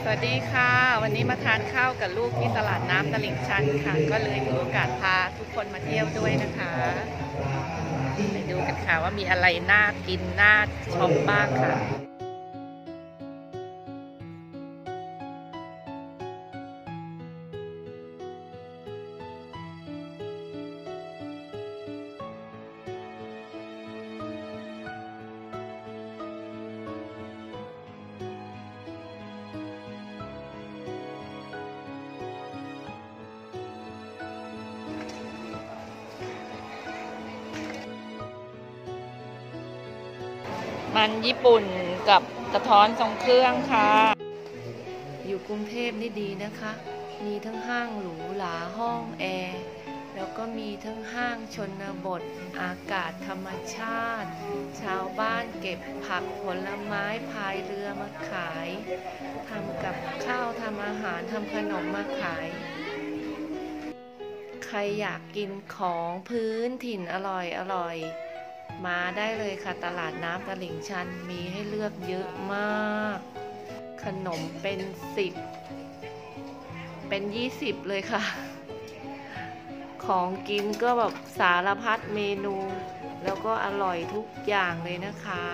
สวัสดีค่ะวันนี้มาทานข้าวกับลูกที่ตลาดน้ำตลิ่งชันค่ะก็เลยมีโอกาสพาทุกคนมาเที่ยวด้วยนะคะไปดูกันค่ะว่ามีอะไรน่ากินน่าชมบ้างค่ะมันญี่ปุ่นกับกระท้อนทรงเครื่องค่ะอยู่กรุงเทพนี่ดีนะคะมีทั้งห้างหรูหราห้องแอร์แล้วก็มีทั้งห้างชนบทอากาศธรรมชาติชาวบ้านเก็บผักผลไม้พายเรือมาขายทำกับข้าวทำอาหารทำขนมมาขายใครอยากกินของพื้นถิ่นอร่อยมาได้เลยค่ะตลาดน้ำตลิ่งชันมีให้เลือกเยอะมากขนมเป็น10เป็น20เลยค่ะของกินก็แบบสารพัดเมนูแล้วก็อร่อยทุกอย่างเลยนะคะ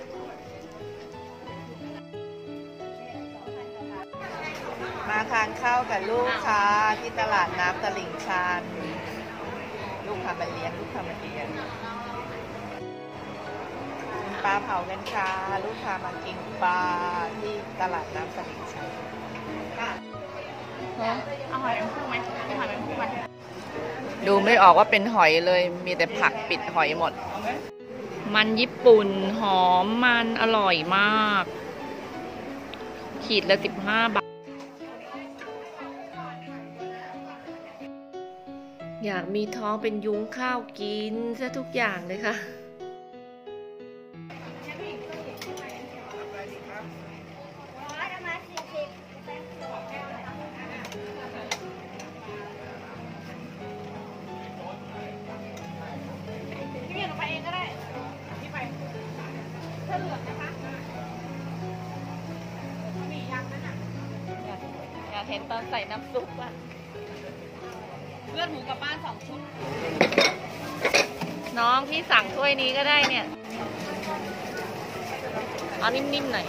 มาทานข้าวกับลูกค่ะที่ตลาดน้ำตลิ่งชันลูกพามาเลี้ยงปลาเผากันค่ะลูกพามากินปลาที่ตลาดน้ำตลิ่งชันเอาหอยแมงผู้ไหมเอาหอยแมงผู้ไหมดูไม่ออกว่าเป็นหอยเลยมีแต่ผักปิดหอยหมดมันญี่ปุ่นหอมมันอร่อยมากขีดละ15 บาทอยากมีท้องเป็นยุ้งข้าวกินซะทุกอย่างเลยค่ะอยากเห็นตอนใส่น้ำซุปอะเลือดหมูกลับบ้าน2 ชุดน้องพี่สั่งถ้วยนี้ก็ได้เนี่ยเอานิ่มๆหน่อย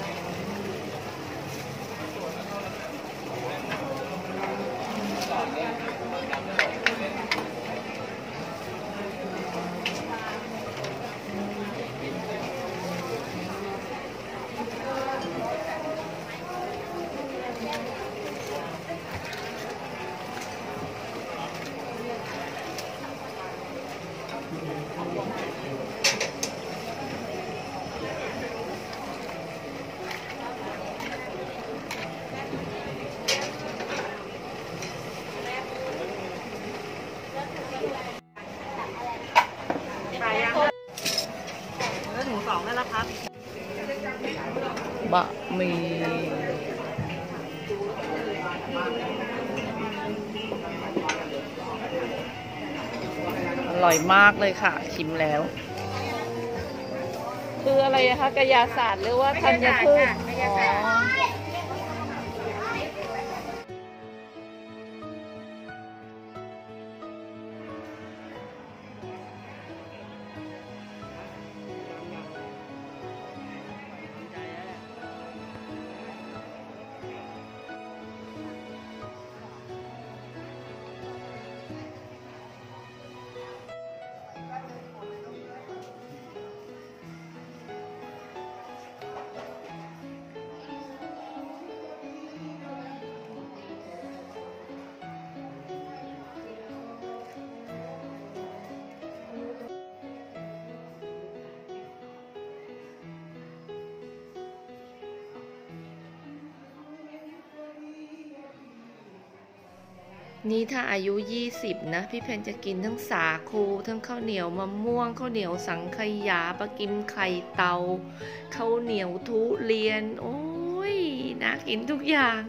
หมู2ได้แล้วครับบะหมี่อร่อยมากเลยค่ะชิมแล้วคืออะไรคะกายาศาสตร์หรือว่าธัญพืชนี่ถ้าอายุ20นะพี่เพนจะกินทั้งสาคูทั้งข้าวเหนียวมะม่วงข้าวเหนียวสังขยาปลากิมไข่เตาข้าวเหนียวทุเรียนโอ้ยน่ากินทุกอย่าง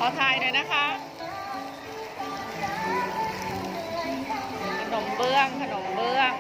อถ่ายหน่อยนะคะขนมเบื้องขนมเบื้อง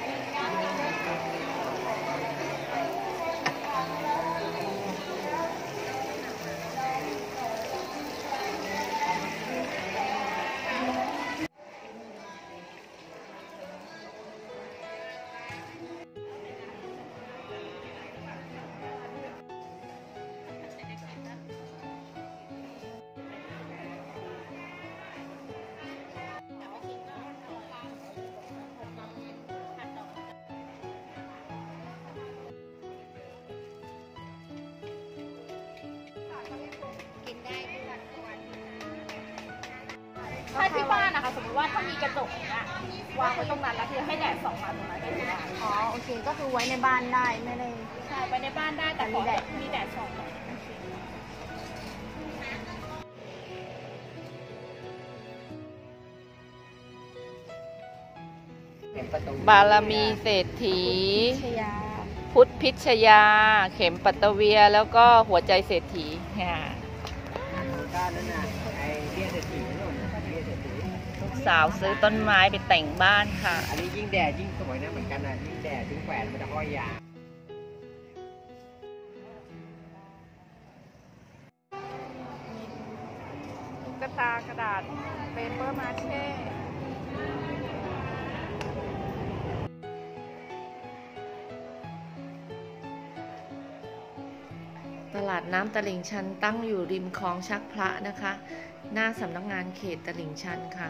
ถ้าที่บ้านนะคะสมมติว่าถ้ามีกระจกอย่างเงี้ยวางไว้ตรงนั้นแล้วคือให้แดดส่องมาตรงนั้นได้ที่บ้านอ๋อโอเคก็คือไว้ในบ้านได้ไม่ได้ใช่ไปในบ้านได้แต่ขอมีแดดส่องหน่อยบารมีเศรษฐีชยาพุทธพิชยา เข็มปัตตเวียแล้วก็หัวใจเศรษฐีค่ะก้านนั่นน่ะไอ้เบี้ยเศรษฐีนู่นเบี้ยเศรษฐีลูกสาวซื้อต้นไม้ไปแต่งบ้านค่ะอันนี้ยิ่งแดดยิ่งสวยนะเหมือนกันนะยิ่งแดดยิ่งแขวนมันจะห้อยยาวตุ๊กตากระดาษเปเปอร์มาเช่ ตลาดน้ำตลิ่งชันตั้งอยู่ริมคลองชักพระนะคะ หน้าสำนักงานเขตตลิ่งชันค่ะ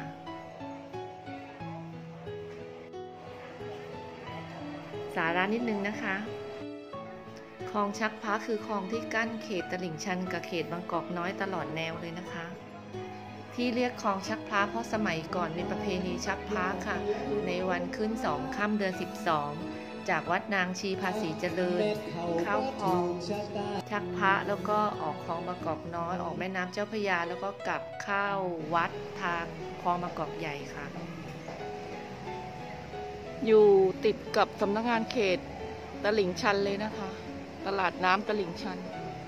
สาระนิดนึงนะคะคลองชักพระคือคลองที่กั้นเขตตลิ่งชันกับเขตบางกอกน้อยตลอดแนวเลยนะคะ ที่เรียกคลองชักพระเพราะสมัยก่อนมีประเพณีชักพระค่ะ ในวันขึ้น2 ค่ำเดือน 12 จากวัดนางชีภาษีเจริญ เข้าคลองชักพระแล้วก็ออกคลองบางกอกน้อยออกแม่น้ำเจ้าพระยาแล้วก็กลับเข้าวัดทางคลองบางกอกใหญ่ค่ะ อยู่ติดกับสำนักงานเขตตลิ่งชันเลยนะคะ ตลาดน้ำตลิ่งชัน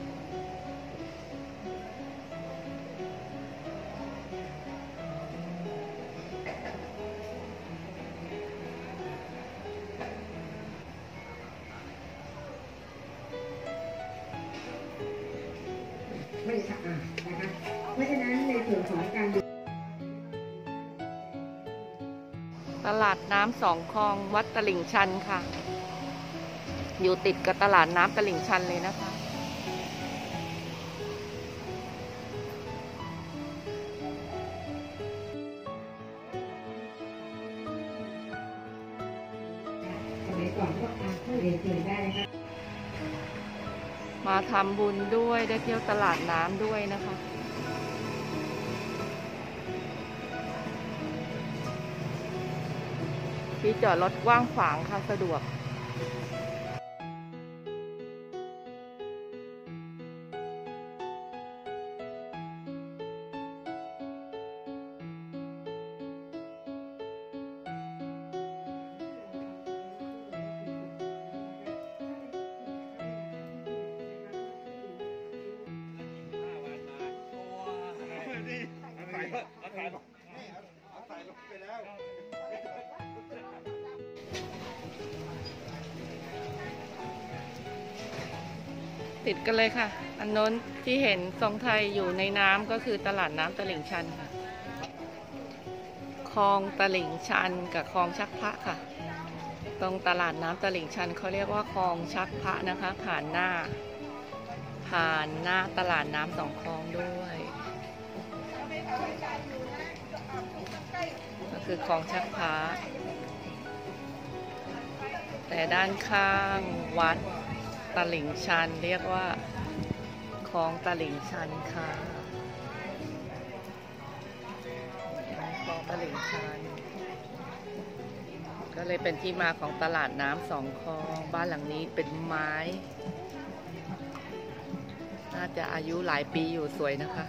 ไม่สะอาดนะคะ เพราะฉะนั้นในส่วนของการดูตลาดน้ำ2 คลองวัดตลิ่งชันค่ะ อยู่ติดกับตลาดน้ำตลิ่งชันเลยนะคะสมัยก่อนก็ผู้เรียนเชิญได้นะคะมาทำบุญด้วยได้เที่ยวตลาดน้ำด้วยนะคะ ที่จอดรถกว้างขวางค่ะสะดวก ติดกันเลยค่ะ อันโน้นที่เห็นทรงไทยอยู่ในน้ำก็คือตลาดน้ำตลิ่งชันค่ะ คลองตลิ่งชันกับคลองชักพระค่ะ ตรงตลาดน้ำตลิ่งชันเขาเรียกว่าคลองชักพระนะคะ ผ่านหน้าตลาดน้ำ2 คลองด้วย ก็คือคลองชักพระแต่ด้านข้างวัดตลิ่งชันเรียกว่าคลองตลิ่งชันค่ะคลองตลิ่งชันก็เลยเป็นที่มาของตลาดน้ำ2 คลองบ้านหลังนี้เป็นไม้น่าจะอายุหลายปีอยู่สวยนะคะ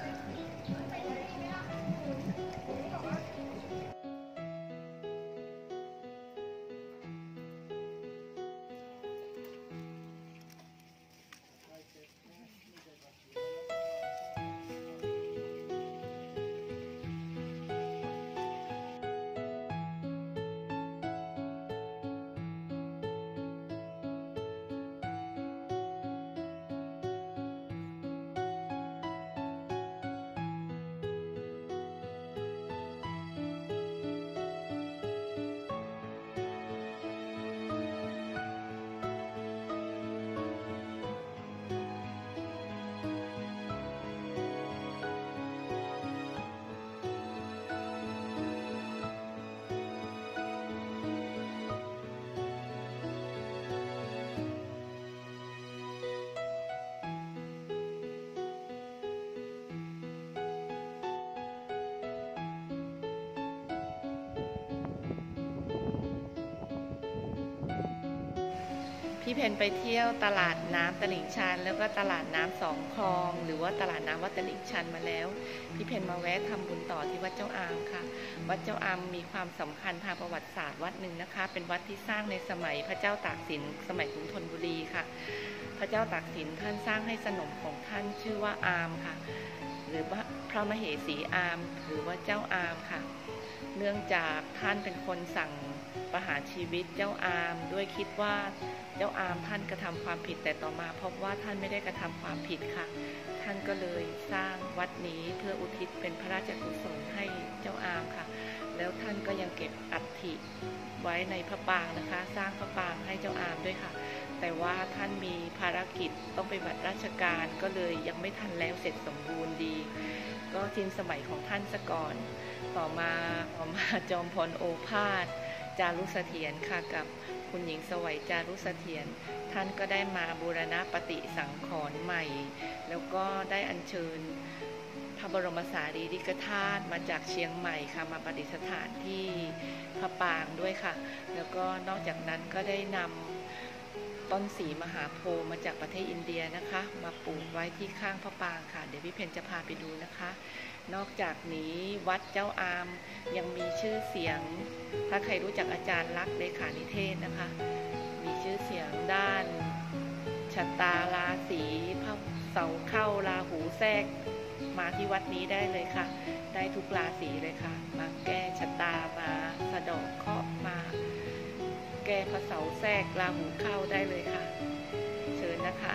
พี่เพนไปเที่ยวตลาดน้ำตลิ่งชันแล้วก็ตลาดน้ำสองคลองหรือว่าตลาดน้ำวัดตลิ่งชันมาแล้วพี่เพนมาแวะทำบุญต่อที่วัดเจ้าอามค่ะวัดเจ้าอามมีความสำคัญทางประวัติศาสตร์วัดหนึ่งนะคะเป็นวัดที่สร้างในสมัยพระเจ้าตากสินสมัยกรุงธนบุรีค่ะพระเจ้าตากสินท่านสร้างให้สนมของท่านชื่อว่าอามค่ะหรือว่าพระมเหสีอามหรือว่าเจ้าอามค่ะเนื่องจากท่านเป็นคนสั่งประหารชีวิตเจ้าอามด้วยคิดว่าเจ้าอามท่านกระทำความผิดแต่ต่อมาพบว่าท่านไม่ได้กระทำความผิดค่ะท่านก็เลยสร้างวัดนี้เพื่ออุทิศเป็นพระราชกุศลให้เจ้าอามค่ะแล้วท่านก็ยังเก็บอัฐิไว้ในพระปางนะคะสร้างพระปางให้เจ้าอามด้วยค่ะแต่ว่าท่านมีภารกิจต้องไปบัตรราชการก็เลยยังไม่ทันแล้วเสร็จสมบูรณ์ดีก็ทิ้งสมัยของท่านซะก่อนต่อมาจอมพลโอภาสจารุเสถียรค่ะกับคุณหญิงสวัยจารุเสถียรท่านก็ได้มาบูรณะปฏิสังขรณ์ใหม่แล้วก็ได้อัญเชิญพระบรมสารีริกธาตุมาจากเชียงใหม่ค่ะมาประดิษฐานที่พระปางด้วยค่ะแล้วก็นอกจากนั้นก็ได้นำต้นสีมหาโพธิ์มาจากประเทศอินเดียนะคะมาปลูกไว้ที่ข้างพระปางค่ะเดี๋ยวพี่เพนจะพาไปดูนะคะนอกจากนี้วัดเจ้าอามยังมีชื่อเสียงถ้าใครรู้จักอาจารย์ลักษณ์เลขานิเทศนะคะมีชื่อเสียงด้านชะตาราศีพระเสาเข้าราหูแทรกมาที่วัดนี้ได้เลยค่ะได้ทุกราศีเลยค่ะมาแก้ชะตามาสะเดาะเคราะห์มาแก้พระเสาแทรกราหูเข้าได้เลยค่ะเชิญนะคะ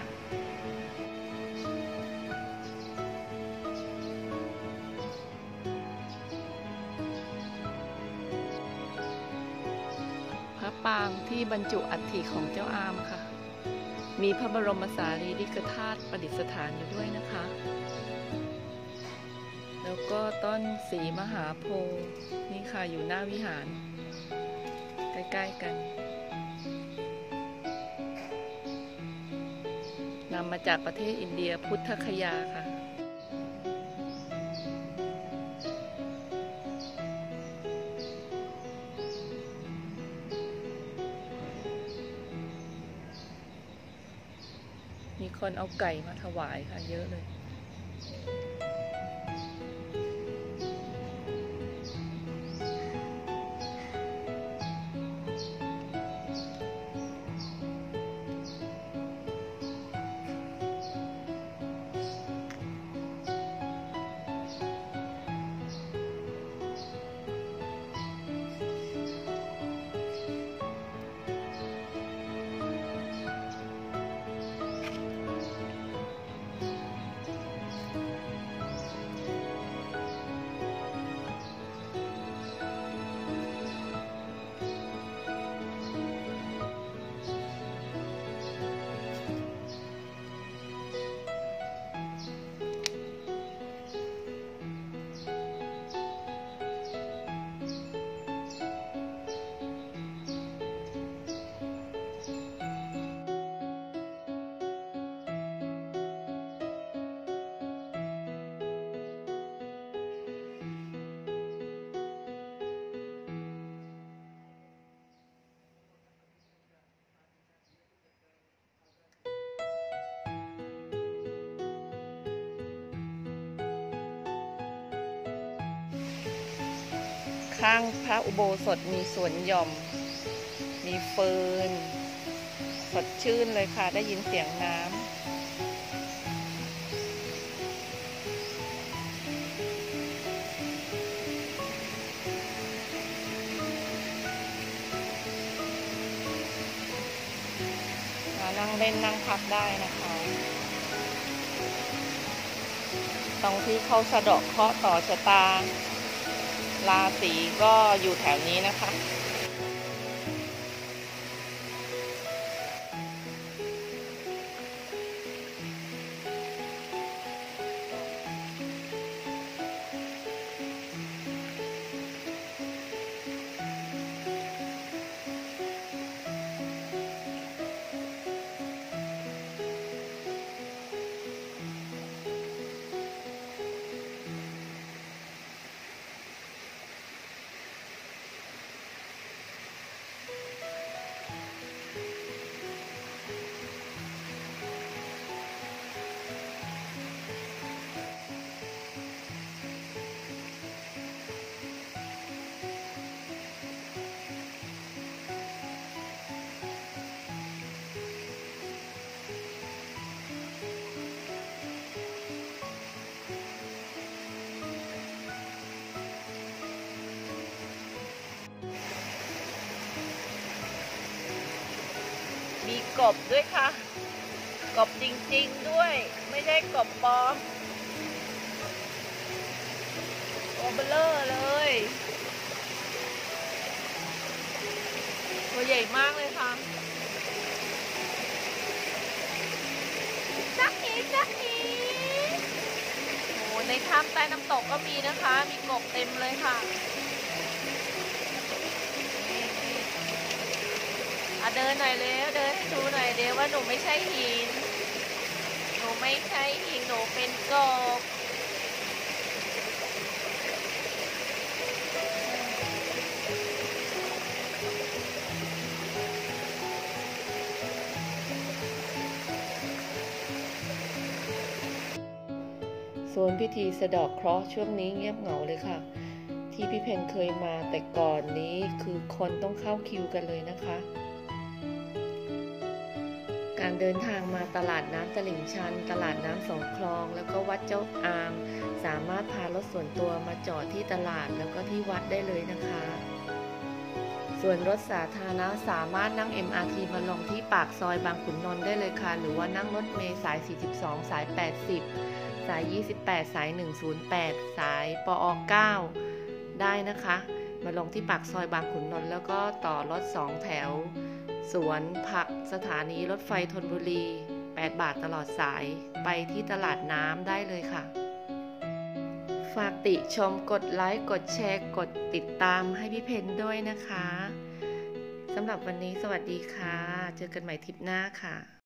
พระปางที่บรรจุอัฐิของเจ้าอามค่ะมีพระบรมสารีริกธาตุประดิษฐานอยู่ด้วยนะคะแล้วก็ต้นสีมหาโพธิ์นี่ค่ะอยู่หน้าวิหารใกล้ๆกันนำมาจากประเทศอินเดียพุทธคยาค่ะมีคนเอาไก่มาถวายค่ะเยอะเลยข้างพระอุโบสถมีสวนหย่อมมีเฟิร์นสดชื่นเลยค่ะได้ยินเสียงน้ำมานั่งเล่นนั่งพักได้นะคะตรงที่เขาสะเดาะเคราะห์ต่อชะตาราศีก็อยู่แถวนี้นะคะมีกบด้วยค่ะ กบจริงๆด้วย ไม่ใช่กบปลอมโอเบลเลอร์เลยตัวใหญ่มากเลยค่ะจ๊ะเอ๋จ๊ะเอ๋โอ้ในถ้ำใต้น้ำตกก็มีนะคะ มีกบเต็มเลยค่ะเดินหน่อยเร็วเดินให้ดูหน่อยเร็วว่าหนูไม่ใช่หิน หนูไม่ใช่หิน หนูเป็นกบโซนพิธีสะเดาะเคราะห์ช่วงนี้เงียบเหงาเลยค่ะ ที่พี่เพนเคยมาแต่ก่อนนี้คือคนต้องเข้าคิวกันเลยนะคะ การเดินทางมาตลาดน้ำตลิ่งชัน ตลาดน้ำสองคลอง แล้วก็วัดเจ้าอาม สามารถพารถส่วนตัวมาจอดที่ตลาดแล้วก็ที่วัดได้เลยนะคะ ส่วนรถสาธารณะสามารถนั่ง MRT มาลงที่ปากซอยบางขุนนนท์ได้เลยค่ะ หรือว่านั่งรถเมล์สาย 42 สาย 80 สาย 28 สาย 108 สายปอ 9 ได้นะคะ มาลงที่ปากซอยบางขุนนนท์แล้วก็ต่อรถ2แถวสวนผักสถานีรถไฟธนบุรี 8 บาทตลอดสายไปที่ตลาดน้ำได้เลยค่ะ ฝากติชมกดไลค์กดแชร์กดติดตามให้พี่เพนด้วยนะคะสำหรับวันนี้สวัสดีค่ะ เจอกันใหม่ทริปหน้าค่ะ